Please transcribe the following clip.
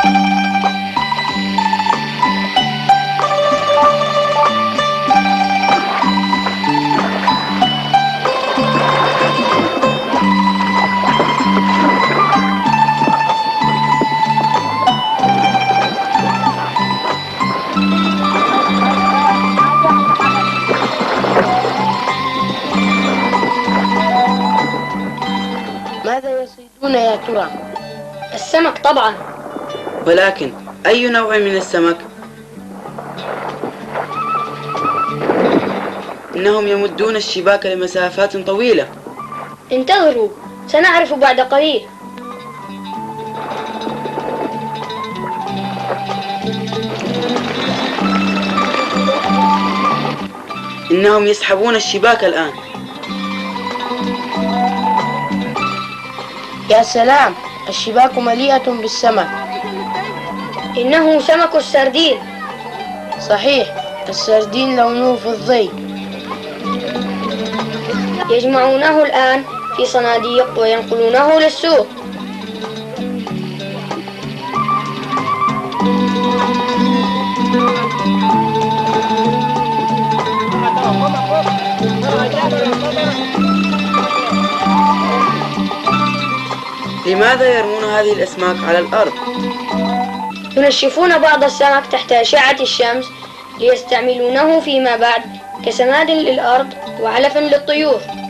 ماذا يصيدون يا ترى؟ السمك طبعا. ولكن أي نوع من السمك؟ إنهم يمدون الشباك لمسافات طويلة. انتظروا، سنعرف بعد قليل. إنهم يسحبون الشباك الآن. يا سلام، الشباك مليئة بالسمك. إنه سمك السردين. صحيح، السردين لونه فضي. يجمعونه الآن في صناديق وينقلونه للسوق. لماذا يرمون هذه الأسماك على الأرض؟ ينشفون بعض السمك تحت أشعة الشمس ليستعملونه فيما بعد كسماد للأرض وعلف للطيور.